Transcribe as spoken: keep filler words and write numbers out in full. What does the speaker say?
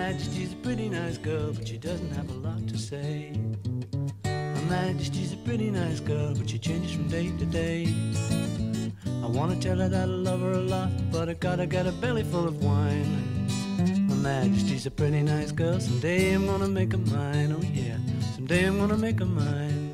Majesty's a pretty nice girl, but she doesn't have a lot to say. Her Majesty's a pretty nice girl, but she changes from day to day. I wanna tell her that I love her a lot, but I gotta get a belly full of wine. Her Majesty's a pretty nice girl, someday I'm gonna make her mine, oh yeah, someday I'm gonna make her mine.